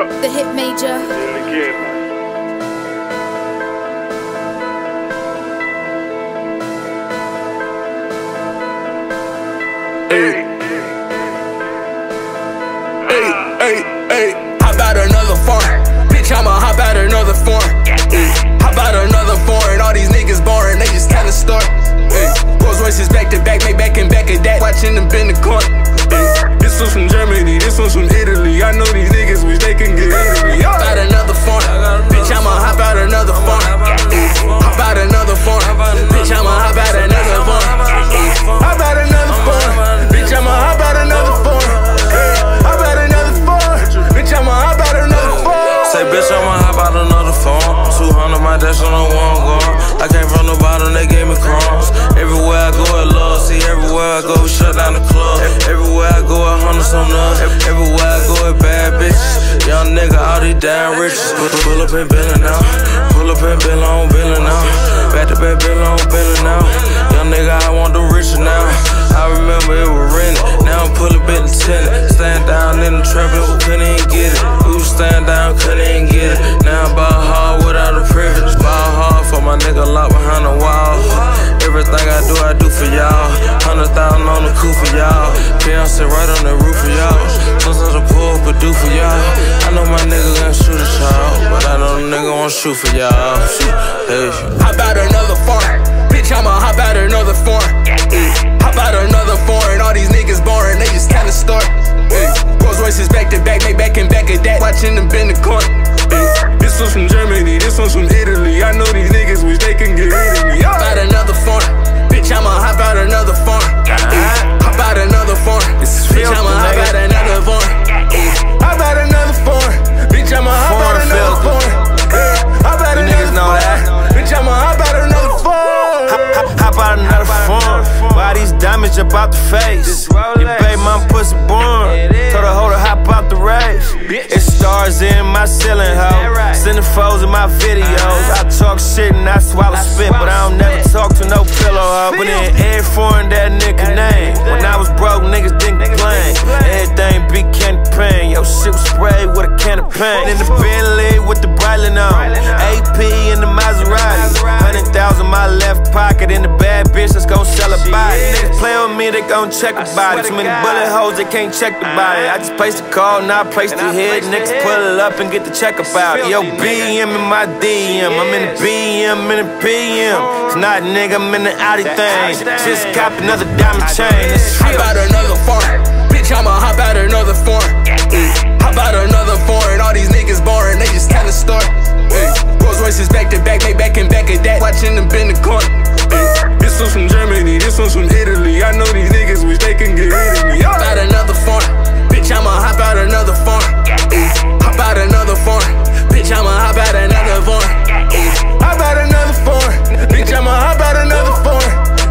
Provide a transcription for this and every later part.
The hit major. Hey, hop out another foreign. Bitch, I'ma hop out another foreign. Hop out another foreign. All these niggas boring, they just kinda start. Rolls Royces back to back, make back and back of that. Watching them bend the corner. This one's from Germany, this one's from Italy. I know these niggas wish they can get Italy. Hop out another foreign. Bitch, I'ma hop out another foreign. Hop out another foreign. Bitch, I'ma hop out another foreign. Hop out another foreign. Bitch, I'ma hop out another foreign. Hop out another foreign. Bitch, I'ma hop out another foreign. Say, bitch, I'ma hop out another phone. 200 my dash on the one going. I came from the bottom, they gave me crumbs. Everywhere I go, I love. See, everywhere I go, we shut down the club. Everywhere I go, I hunt some nuts. Everywhere I go, it bad bitches. Young nigga, all these damn riches. Pull up and billin' now. Pull up and bill on billin' now. Back to back bill on billin' now. Young nigga, I want the riches now. I remember it was rented. Now I'm pullin' bit and tenant. Stand down in the trap, we couldn't even get it. We was stand down, couldn't even get it. Now I'm ball hard without a privilege. Ball hard for my nigga locked behind the wall. Everything I do for y'all. 100,000 on the coupe for y'all. Beyonce right on the roof for y'all. Sometimes I pull up a do for y'all. I know my nigga gonna shoot a child, but I know the nigga won't shoot for y'all. Hey. Hop out another foreign. Bitch, I'ma hop out another foreign. Hop out another foreign. All these niggas boring, they just kinda start. Rolls Royces back to back, make back and back of that. Watching them bend the corner. This one's from Germany, this one's from Italy. I know these niggas wish they can get Italy. Hop out another foreign. Bitch, I'ma hop out another foreign. Hop out another foreign. Bitch, I'ma hop out another foreign. Hop out another foreign. Bitch, I'ma hop out another foreign. Hop out another foreign. Bitch, I'ma hop out another foreign. Hop out another foreign. Why these diamonds jump out the face? Your baby mama pussy born. Told her hoe to hop out the race. It's stars in my ceiling, ho. Sending foes in my videos. I talk shit and I swallow spit, but I don't never talk to no pillow, ho. But in every foreign that nigga name. When I was broke, niggas didn't complain. Everything big candy pain. Yo, shit was sprayed with a can of paint. In the Bentley with the Breitling on. AP in the Maserati. 100,000 my left pocket. In the bad bitch that's gon' sell a body. Niggas play on me, they gon' check a body. Too many bullet holes, they can't check the body. I just placed the call, now I placed the hit. Niggas pull it up and get the check up out. Yo, BM in my DM. I'm in the BM, in the PM. It's not nigga, I'm in the Audi thing. Just cop another diamond chain. Hop out another foreign. Bitch, I'ma hop out another foreign. Hop out another foreign. All these niggas boring, they just kinda start. Rolls Royces back to back, make back and back of that. Watching them bend the corner. This one's from Germany, this one's from Italy. I know these niggas wish they can get Italy. Hop out another foreign. Bitch, I'ma hop out another foreign. Hop out another foreign. Bitch, I'ma hop out another foreign. Hop out another foreign. Bitch, I'ma hop out another foreign.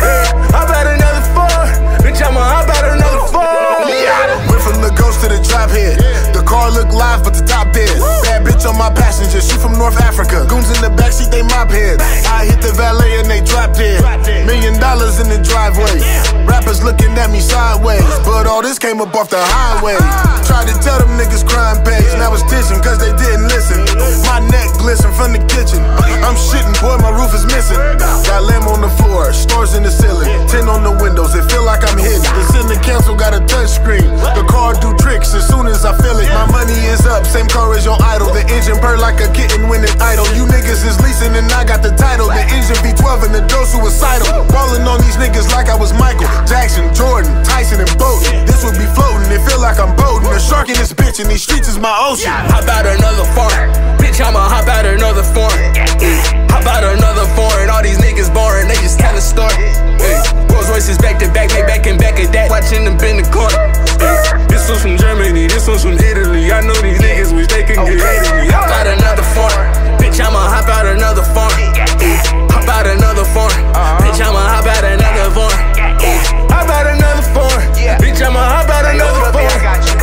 Hop out another foreign. Bitch, I'ma hop out another foreign. Went from the ghost to the drop head. The car look live, but the top dead. Bad bitch on my passenger, she from North Africa. Goons in the backseat, they mop heads. I hit the valet and they drop dead. $1 million in the driveway. Rappers looking at me sideways, but all this came up off the highway. Tried to tell them niggas crime pays, now it's dishing cause they didn't listen. My neck glisten from the kitchen. I'm shitting, boy, my roof is missing. Got lamb on the floor, stars in the ceiling, 10 on the windows, it feel like I'm hidden. The ceiling cancel got a touch screen. The car do tricks as soon as I feel it. My money is up, same car as your idol. The engine purr like a kitten when it idle. You niggas is leasing and I got the title. The engine V12 and the door suicidal. Ballin' on these niggas like I was Michael Jackson, Jordan, Tyson, and Bolton. This would be floating, it feel like I'm boating. A shark in this bitch and these streets is my ocean. Hop out another foreign. Bitch, I'ma hop out another foreign. Hop out another foreign. All these niggas boring, they just kinda start. Rolls Royces back to back, make back and back of that. Watching them bend the corner. This one's from Germany, this one's from Italy. I know these niggas wish they can get Italy. Hop out another foreign. Bitch, I'ma hop out another foreign. Hop out another foreign. Bitch, I'ma hop out another foreign. Hop out another foreign. Bitch, I'ma hop out another foreign.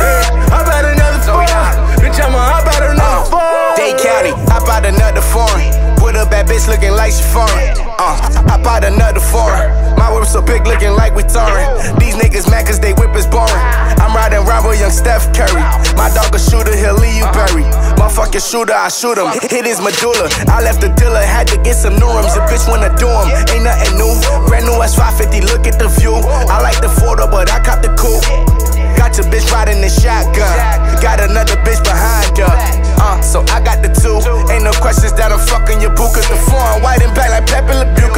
Hop out another foreign. Bitch, I'ma hop out another foreign. Dade County, hop out another foreign. With a bad bitch looking like she foreign. Hop out another foreign. My whip's so big looking like we touring. These niggas mad cause they whip is boring. I'm riding around with young Steph Curry. My dog a shooter, he'll leave you buried. Motherfucking shooter, I shoot him. Hit his medulla. I left the dealer, had to get some new rims. A bitch wanna do him, ain't nothing new. Brand new S550, look at the view. I like the photo, but I cop the coupe. Got your bitch riding the shotgun. Got another bitch behind her. So I got the two. Ain't no questions that I'm fucking your boo. Cause the foreign white and black like Pepe Le Pew.